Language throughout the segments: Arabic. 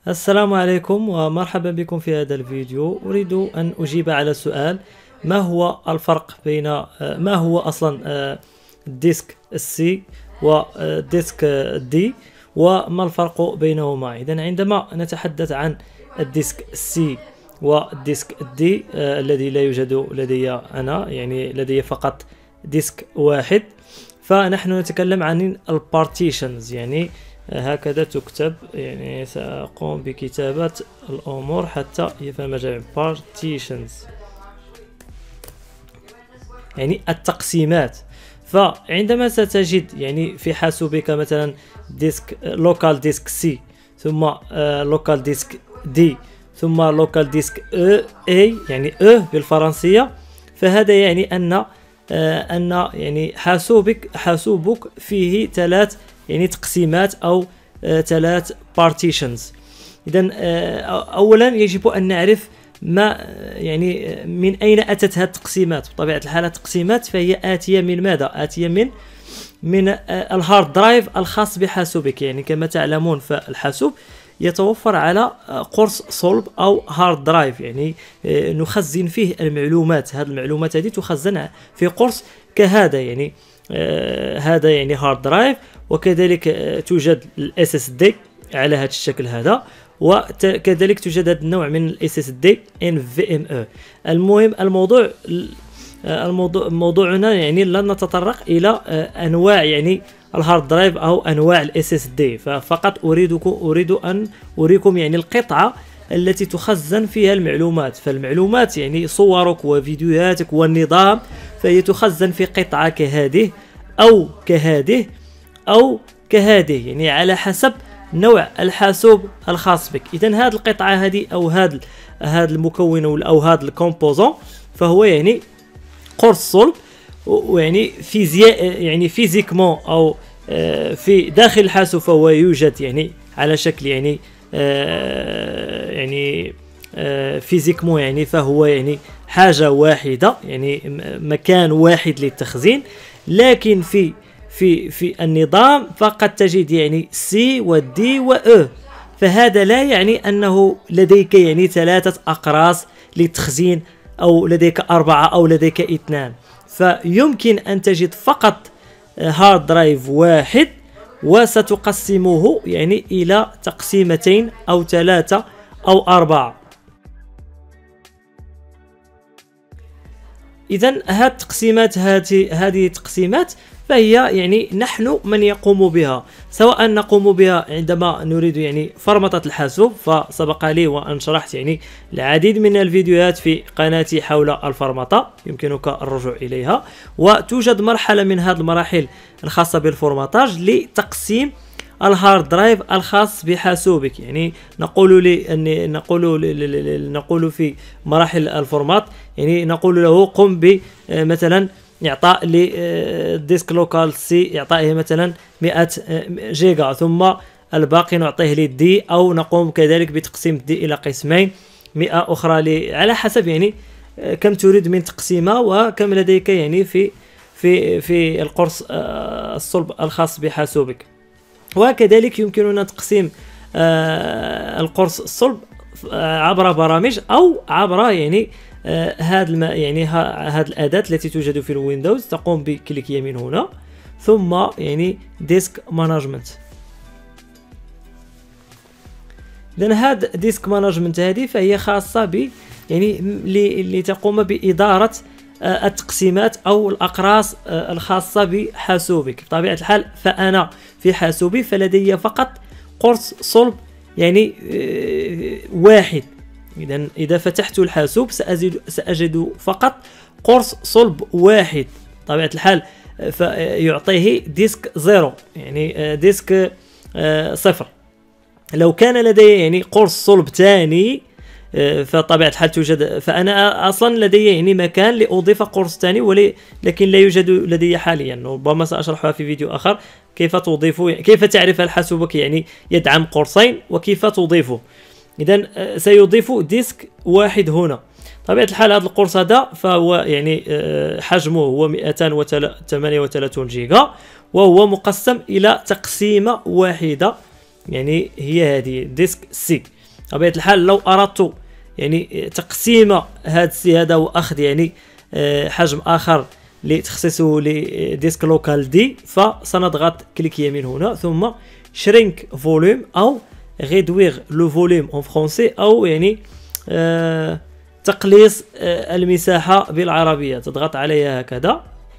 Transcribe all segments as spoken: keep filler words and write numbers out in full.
السلام عليكم ومرحبا بكم في هذا الفيديو. أريد أن أجيب على سؤال: ما هو الفرق بين ما هو أصلا الديسك السي والديسك الدي، وما الفرق بينهما؟ إذن عندما نتحدث عن الديسك السي والديسك الدي آه الذي لا يوجد لدي أنا، يعني لدي فقط ديسك واحد، فنحن نتكلم عن البارتيشنز. يعني هكذا تكتب، يعني سأقوم بكتابة الأمور حتى يفهم الجميع. partitions يعني التقسيمات. فعندما ستجد يعني في حاسوبك مثلا ديسك لوكال ديسك سي، ثم لوكال ديسك دي، ثم لوكال ديسك اي يعني او بالفرنسية، فهذا يعني أن أن يعني حاسوبك حاسوبك فيه ثلاث يعني تقسيمات أو ثلاث بارتيشنز. إذن أولا يجب أن نعرف ما يعني من أين أتت هذه التقسيمات. بطبيعة الحال التقسيمات فهي آتية من ماذا؟ آتية من من الهارد درايف الخاص بحاسوبك. يعني كما تعلمون فالحاسوب يتوفر على قرص صلب أو هارد درايف، يعني نخزن فيه المعلومات. هذه المعلومات هذه تخزن في قرص كهذا، يعني آه هذا يعني هارد درايف، وكذلك آه توجد الاس اس دي على هذا الشكل هذا، وكذلك توجد هذا النوع من الاس اس دي ان في ام او. المهم الموضوع الموضوع موضوعنا يعني لن نتطرق الى آه انواع يعني الهارد درايف او انواع الاس اس دي، ففقط اريدكم اريد ان اريكم يعني القطعه التي تخزن فيها المعلومات. فالمعلومات يعني صورك وفيديوهاتك والنظام فهي تخزن في قطعة كهذه أو كهذه أو كهذه، يعني على حسب نوع الحاسوب الخاص بك. إذن هذه القطعة هذه أو هذا هذا المكون أو هذا الكومبوزون فهو يعني قرص صلب، ويعني فيزياء يعني فيزيكمون أو في داخل الحاسوب فهو يوجد يعني على شكل يعني آه يعني آه فيزيكمون، يعني فهو يعني حاجة واحدة، يعني مكان واحد للتخزين. لكن في في في النظام فقد تجد يعني سي ودي وأو، فهذا لا يعني أنه لديك يعني ثلاثة أقراص للتخزين أو لديك أربعة أو لديك اثنان، فيمكن أن تجد فقط هارد درايف واحد وستقسمه يعني إلى تقسيمتين أو ثلاثة أو أربعة. إذن هذه التقسيمات هذه هذه التقسيمات فهي يعني نحن من يقوم بها، سواء نقوم بها عندما نريد يعني فرمطة الحاسوب، فسبق لي وأن شرحت يعني العديد من الفيديوهات في قناتي حول الفرمطة، يمكنك الرجوع إليها. وتوجد مرحلة من هذه المراحل الخاصة بالفورماتاج لتقسيم الهارد درايف الخاص بحاسوبك. يعني نقول لي أن نقول نقول في مراحل الفورمات، يعني نقول له قم بمثلا إعطاء للديسك لوكال سي إعطائه مثلا مئة جيجا، ثم الباقي نعطيه للدي، أو نقوم كذلك بتقسيم الدي إلى قسمين، مئة أخرى ل على حسب يعني كم تريد من تقسيمة وكم لديك يعني في في في القرص الصلب الخاص بحاسوبك. وكذلك يمكننا تقسيم القرص الصلب عبر برامج أو عبر يعني هذا يعني هذه الأداة التي توجد في الويندوز. تقوم بكليك يمين هنا، ثم يعني ديسك مانجمنت. إذن هذا ديسك مانجمنت هذه فهي خاصة ب يعني لتقوم بإدارة التقسيمات أو الأقراص الخاصة بحاسوبك. بطبيعة الحال فأنا في حاسوبي فلدي فقط قرص صلب يعني واحد. إذا إذا فتحت الحاسوب سأجد سأجد فقط قرص صلب واحد. بطبيعة الحال فيعطيه ديسك زيرو، يعني ديسك صفر. لو كان لدي يعني قرص صلب ثاني فطبيعة الحال توجد، فأنا أصلا لدي يعني مكان لأضيف قرص ثاني، ولكن لا يوجد لدي حاليا. ربما سأشرحها في فيديو آخر كيف تضيف، كيف تعرف هل حاسوبك يعني يدعم قرصين وكيف تضيفه. إذن سيضيف ديسك واحد هنا. طبيعة الحال هذا القرص هذا فهو يعني حجمه هو مئتين وثمانية وثلاثين جيجا، وهو مقسم إلى تقسيمة واحدة، يعني هي هذه ديسك سي. بطبيعة الحال لو أردت يعني تقسيم هذا السي هذا وأخذ يعني حجم آخر لتخصيصه لديسك لوكال دي، فسنضغط كليك يمين هنا ثم شرينك فوليوم أو réduire le volume en français، أو يعني آه تقليص آه المساحة بالعربية. تضغط عليها هكذا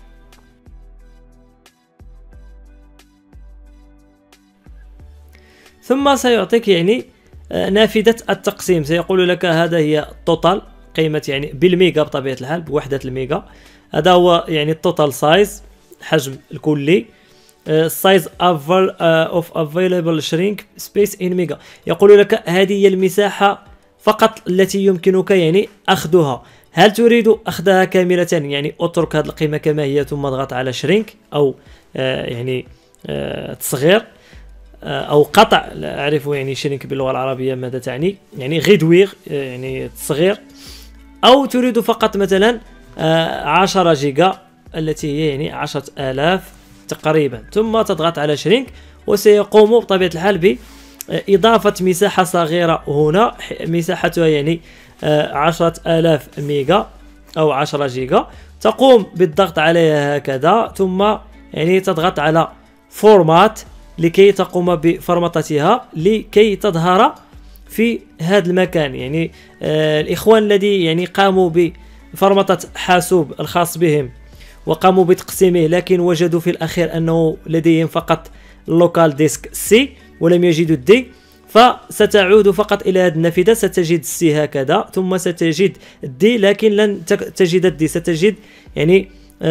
ثم سيعطيك يعني آه نافذة التقسيم، سيقول لك هذا هي التوتال قيمة يعني بالميجا بطبيعة الحال بوحدة الميجا. هذا هو يعني التوتال سايز حجم الكلي، سايز اوف افيلابل شرينك سبيس ان ميجا، يقول لك هذه هي المساحة فقط التي يمكنك يعني اخذها. هل تريد اخذها كاملة يعني اترك هذه القيمة كما هي ثم اضغط على شرينك او آه يعني آه تصغير آه او قطع، لا اعرف يعني شرينك باللغة العربية ماذا تعني، يعني غيدوير آه يعني تصغير، او تريد فقط مثلا آه عشرة جيجا التي هي يعني عشرة آلاف تقريبا، ثم تضغط على شرينك وسيقوم بطبيعة الحال بإضافة مساحة صغيرة هنا مساحتها يعني عشرة آلاف ميجا أو عشرة جيجا. تقوم بالضغط عليها هكذا ثم يعني تضغط على فورمات لكي تقوم بفرمطتها لكي تظهر في هذا المكان. يعني آه الإخوان الذي يعني قاموا بفرمطة حاسوب الخاص بهم وقاموا بتقسيمه لكن وجدوا في الأخير أنه لديهم فقط لوكال ديسك سي ولم يجدوا الدي، فستعود فقط إلى هذه النافذة، ستجد السي هكذا ثم ستجد الدي لكن لن تجد الدي، ستجد يعني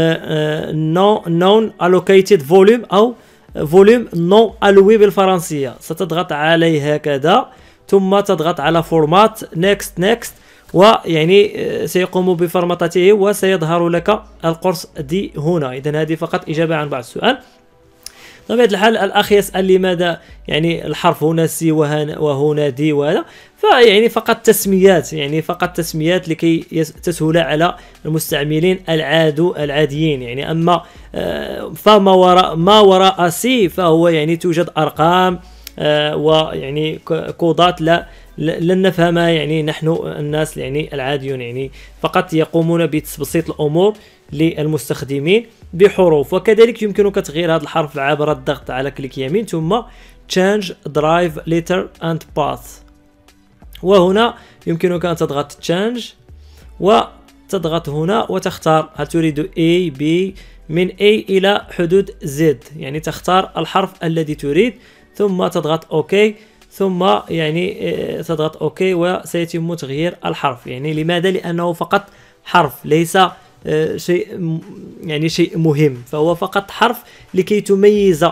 نون allocated فوليوم أو فوليوم نون alloué بالفرنسية. ستضغط عليه هكذا ثم تضغط على فورمات نيكست نيكست ويعني سيقوم بفرمطته وسيظهر لك القرص دي هنا. إذن هذه فقط إجابة عن بعض السؤال. طبيعة الحال الأخ يسأل لماذا يعني الحرف هنا سي وهنا دي وهذا، فيعني فقط تسميات، يعني فقط تسميات لكي تسهل على المستعملين العادو العاديين. يعني أما فما وراء ما وراء سي فهو يعني توجد أرقام ويعني كودات لا لن نفهمها يعني نحن الناس يعني العاديون، يعني فقط يقومون بتبسيط الأمور للمستخدمين بحروف. وكذلك يمكنك تغيير هذا الحرف عبر الضغط على كليك يمين ثم change drive letter and path، وهنا يمكنك أن تضغط change وتضغط هنا وتختار هل تريد A B من A إلى حدود Z، يعني تختار الحرف الذي تريد ثم تضغط OK ثم يعني تضغط اوكي وسيتم تغيير الحرف. يعني لماذا؟ لانه فقط حرف ليس شيء يعني شيء مهم، فهو فقط حرف لكي تميز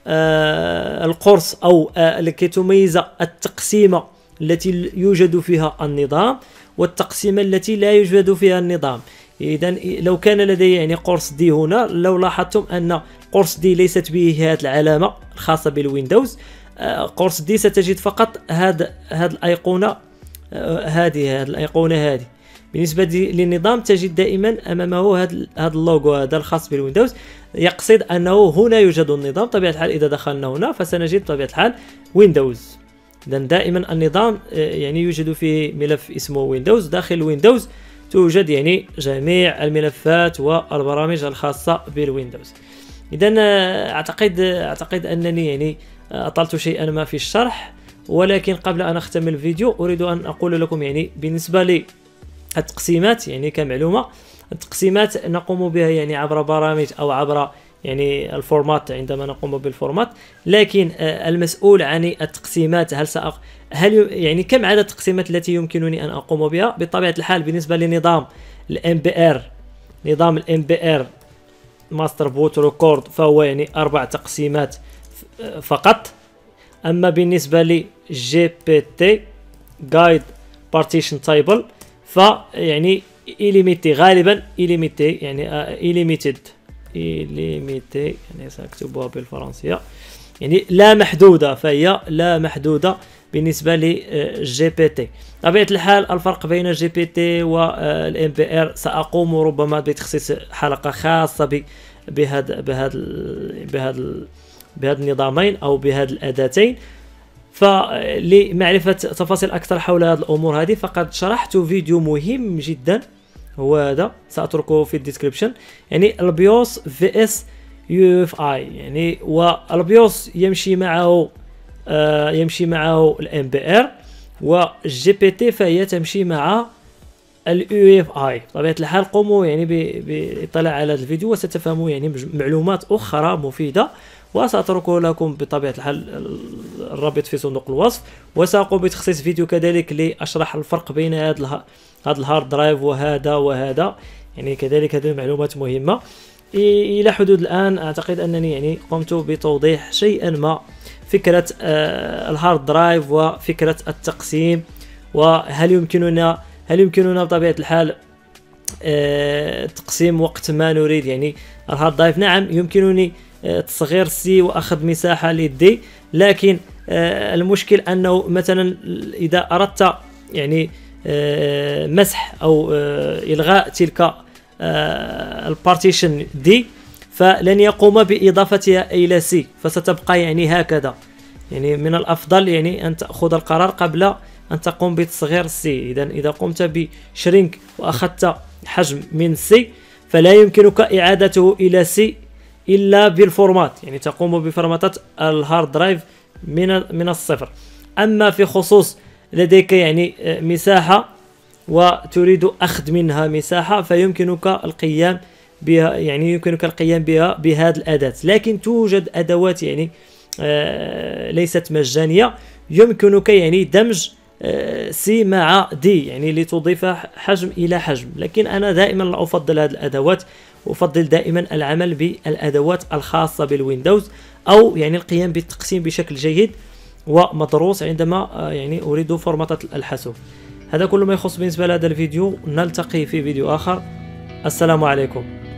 القرص او لكي تميز التقسيمة التي يوجد فيها النظام والتقسيمة التي لا يوجد فيها النظام. اذا لو كان لدي يعني قرص دي هنا، لو لاحظتم ان قرص دي ليست به هذه العلامة الخاصة بالويندوز، قرص دي ستجد فقط هذا هذه الايقونه هذه هذه الايقونه هذه. بالنسبه للنظام تجد دائما امامه هذا هذا اللوغو هذا الخاص بالويندوز، يقصد انه هنا يوجد النظام. طبيعه الحال اذا دخلنا هنا فسنجد طبيعه الحال ويندوز. اذا دائما النظام يعني يوجد فيه ملف اسمه ويندوز، داخل ويندوز توجد يعني جميع الملفات والبرامج الخاصه بالويندوز. اذا اعتقد اعتقد انني يعني أطلت شيئا ما في الشرح، ولكن قبل أن أختم الفيديو أريد أن أقول لكم يعني بالنسبة للتقسيمات يعني كمعلومة، التقسيمات نقوم بها يعني عبر برامج أو عبر يعني الفورمات عندما نقوم بالفورمات، لكن المسؤول عن التقسيمات هل سأق... هل يعني كم عدد التقسيمات التي يمكنني أن أقوم بها؟ بطبيعة الحال بالنسبة لنظام الام بي ار نظام الام بي ار ماستر بوت ريكورد فهو يعني أربع تقسيمات فقط. اما بالنسبه لي جي بي تي جايد بارتيشن تايبل فيعني إيليميتي غالبا إيليميتي يعني إيليميتد إيليميتي يعني سأكتبها بالفرنسية يعني لا محدودة، فهي لا محدودة بالنسبة لجي بي تي. طبيعة الحال الفرق بين الجي بي تي والام بي ار سأقوم ربما بتخصيص حلقة خاصة بهذا بهذا بهذا بهذا النظامين او بهذه الاداتين. فلمعرفة تفاصيل أكثر حول هذه الأمور هذه فقد شرحت فيديو مهم جدا، هو هذا سأتركه في الديسكريبشن، يعني البيوس في اس يو اف اي. يعني والبيوس يمشي معه آه يمشي معه الام بي ار، والجي بي تي فهي تمشي مع اليو اف اي. بطبيعة الحال قوموا يعني باطلاع على هذا الفيديو وستفهموا يعني معلومات أخرى مفيدة، وسأتركه لكم بطبيعة الحال الرابط في صندوق الوصف. وسأقوم بتخصيص فيديو كذلك لأشرح الفرق بين هذا هذا الهارد درايف وهذا وهذا، يعني كذلك هذه المعلومات مهمة. إلى حدود الآن أعتقد أنني يعني قمت بتوضيح شيئا ما فكرة آه الهارد درايف وفكرة التقسيم، وهل يمكننا هل يمكننا بطبيعة الحال آه تقسيم وقت ما نريد. يعني الهارد درايف نعم يمكنني آه تصغير سي وأخذ مساحة للدي، لكن آه المشكل أنه مثلا إذا أردت يعني آه مسح أو آه إلغاء تلك آه البارتيشن دي فلن يقوم بإضافتها إلى سي، فستبقى يعني هكذا. يعني من الأفضل يعني أن تأخذ القرار قبل أن تقوم بتصغير سي. إذا إذا قمت بشرينك وأخذت حجم من سي فلا يمكنك إعادته إلى سي إلا بالفورمات، يعني تقوم بفورماتات الهارد درايف من من الصفر. أما في خصوص لديك يعني مساحة وتريد أخذ منها مساحة فيمكنك القيام بها، يعني يمكنك القيام بها بهذه الأداة. لكن توجد أدوات يعني آه ليست مجانية يمكنك يعني دمج آه سي مع دي، يعني لتضيف حجم إلى حجم. لكن أنا دائما لا أفضل هذه الأدوات، أفضل دائما العمل بالأدوات الخاصة بالويندوز، أو يعني القيام بالتقسيم بشكل جيد ومدروس عندما آه يعني أريد فورماتات الحاسوب. هذا كل ما يخص بالنسبة لهذا الفيديو، نلتقي في فيديو آخر. السلام عليكم.